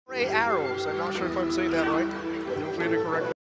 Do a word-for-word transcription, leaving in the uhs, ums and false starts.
Ray Arrows. I'm not sure if I'm saying that right. Feel free to correct me.